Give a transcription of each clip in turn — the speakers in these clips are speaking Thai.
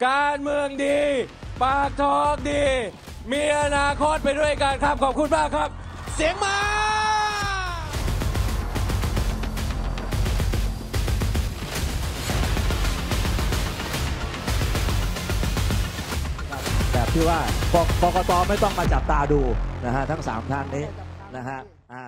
การเมืองดีปากท้องดีมีอนาคตไปด้วยกันครับขอบคุณมากครับเสียงมาแบบที่ว่ากกตไม่ต้องมาจับตาดูนะฮะทั้ง3ท่านนี้นะฮะ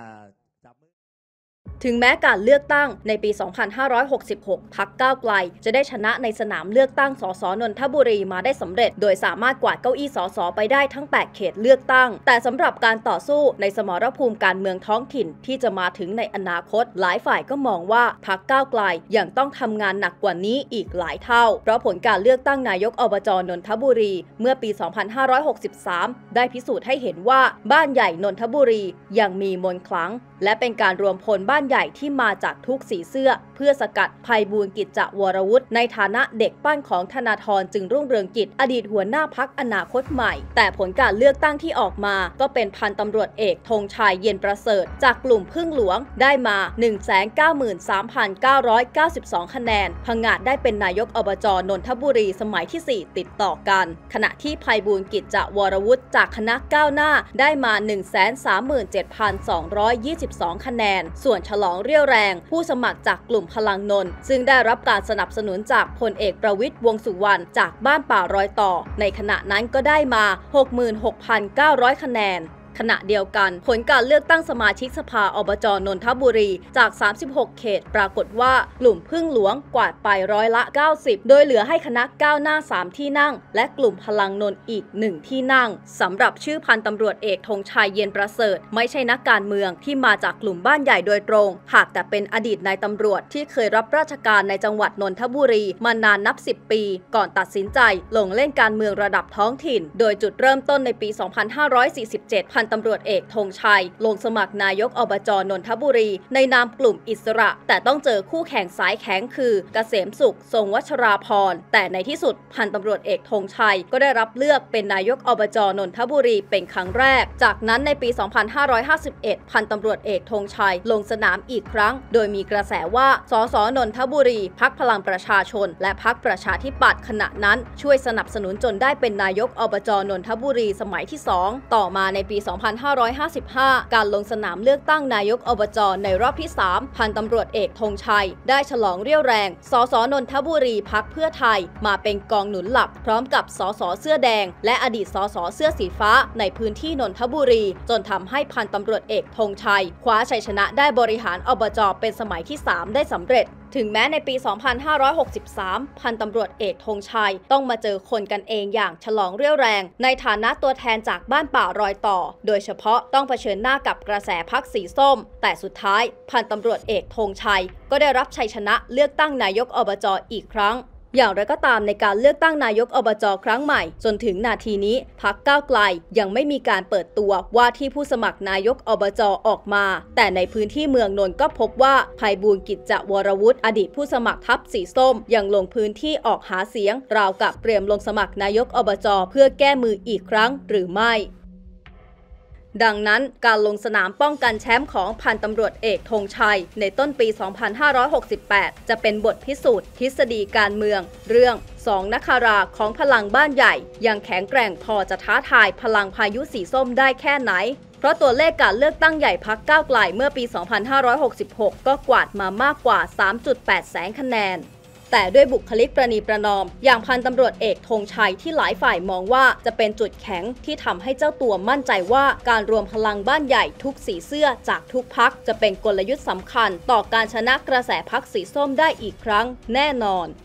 ถึงแม้การเลือกตั้งในปี 2566 พรรคก้าวไกลจะได้ชนะในสนามเลือกตั้งสสนนทบุรีมาได้สำเร็จโดยสามารถกวาดเก้าอี้สสไปได้ทั้ง 8 เขตเลือกตั้งแต่สำหรับการต่อสู้ในสมรภูมิการเมืองท้องถิ่นที่จะมาถึงในอนาคตหลายฝ่ายก็มองว่าพรรคก้าวไกลยังต้องทำงานหนักกว่านี้อีกหลายเท่าเพราะผลการเลือกตั้งนายกอบจนนทบุรีเมื่อปี 2563 ได้พิสูจน์ให้เห็นว่าบ้านใหญ่นนทบุรียังมีมนต์ขลังและเป็นการรวมพลบ้านใหญ่ที่มาจากทุกสีเสื้อเพื่อสกัดไพบูลย์กิจจวรวุฒิในฐานะเด็กปั้นของธนาธรจึงรุ่งเรืองกิจอดีตหัวหน้าพรรคอนาคตใหม่แต่ผลการเลือกตั้งที่ออกมาก็เป็นพันตำรวจเอกธงชัยเย็นประเสริฐจากกลุ่มพึ่งหลวงได้มา 193,992 คะแนนผงาดได้เป็นนายกอบจนนทบุรีสมัยที่ 4 ติดต่อกันขณะที่ไพบูลย์กิจจวรวุฒิจากคณะก้าวหน้าได้มา 137,222 คะแนนส่วนฉลองเรี่ยวแรงผู้สมัครจากกลุ่มพลังนนท์ซึ่งได้รับการสนับสนุนจากพลเอกประวิตรวงษ์สุวรรณจากบ้านป่ารอยต่อในขณะนั้นก็ได้มา 66,900 คะแนนขณะเดียวกันผลการเลือกตั้งสมาชิกสภาอบจนนทบุรีจาก 36 เขตปรากฏว่ากลุ่มพึ่งหลวงกวาดไป90%โดยเหลือให้คณะก้าวหน้า 3 ที่นั่งและกลุ่มพลังนนท์อีก 1 ที่นั่งสำหรับชื่อพันตำรวจเอกธงชัยเย็นประเสริฐไม่ใช่นักการเมืองที่มาจากกลุ่มบ้านใหญ่โดยตรงหากแต่เป็นอดีตนายตำรวจที่เคยรับราชการในจังหวัดนนทบุรีมานานนับ 10 ปีก่อนตัดสินใจลงเล่นการเมืองระดับท้องถิ่นโดยจุดเริ่มต้นในปี 2547 พันตำรวจเอกธงชัยลงสมัครนายกอบจนนทบุรีในนามกลุ่มอิสระแต่ต้องเจอคู่แข่งสายแข็งคือเกษมสุขทรงวัชราภรณ์แต่ในที่สุดพันตำรวจเอกธงชัยก็ได้รับเลือกเป็นนายกอบจนนทบุรีเป็นครั้งแรกจากนั้นในปี 2551 พันตำรวจเอกธงชัยลงสนามอีกครั้งโดยมีกระแสว่าสสนนทบุรีพรรคพลังประชาชนและพรรคประชาธิปัตย์ขณะนั้นช่วยสนับสนุนจนได้เป็นนายกอบจนนทบุรีสมัยที่ 2ต่อมาในปี 2555 การลงสนามเลือกตั้งนายกอบจในรอบที่ 3 พันตำรวจเอกธงชัยได้ฉลองเรี่ยวแรงสสนนทบุรีพรรคเพื่อไทยมาเป็นกองหนุนหลักพร้อมกับสสเสื้อแดงและอดีตสสเสื้อสีฟ้าในพื้นที่นนทบุรีจนทำให้พันตำรวจเอกธงชัยคว้าชัยชนะได้บริหารอบจเป็นสมัยที่ 3 ได้สำเร็จถึงแม้ในปี 2563 พันตำรวจเอกธงชัยต้องมาเจอคนกันเองอย่างฉลองเรี่ยวแรงในฐานะตัวแทนจากบ้านป่ารอยต่อโดยเฉพาะต้องเผชิญหน้ากับกระแสพรรคสีส้มแต่สุดท้ายพันตำรวจเอกธงชัยก็ได้รับชัยชนะเลือกตั้งนายกอบจอีกครั้งอย่างไรก็ตามในการเลือกตั้งนายกอบจครั้งใหม่จนถึงนาทีนี้พรรคก้าวไกลยังไม่มีการเปิดตัวว่าที่ผู้สมัครนายกอบจออกมาแต่ในพื้นที่เมืองนนท์ก็พบว่าไพบูลย์กิจจวรวุฒิอดีตผู้สมัครทัพสีส้มยังลงพื้นที่ออกหาเสียงราวกับเตรียมลงสมัครนายกอบจเพื่อแก้มืออีกครั้งหรือไม่ดังนั้นการลงสนามป้องกันแชมป์ของพันตำรวจเอกธงชัยในต้นปี 2568 จะเป็นบทพิสูจน์ทฤษฎีการเมืองเรื่อง2 นคราของพลังบ้านใหญ่ยังแข็งแกร่งพอจะท้าทายพลังพายุสีส้มได้แค่ไหนเพราะตัวเลขการเลือกตั้งใหญ่พรรคก้าวไกลเมื่อปี 2566 ก็กวาดมามากกว่า 3.8 แสนคะแนนแต่ด้วยบุคลิกประนีประนอมอย่างพันตำรวจเอกธงชัยที่หลายฝ่ายมองว่าจะเป็นจุดแข็งที่ทำให้เจ้าตัวมั่นใจว่าการรวมพลังบ้านใหญ่ทุกสีเสื้อจากทุกพรรคจะเป็นกลยุทธ์สำคัญต่อการชนะกระแสพรรคสีส้มได้อีกครั้งแน่นอน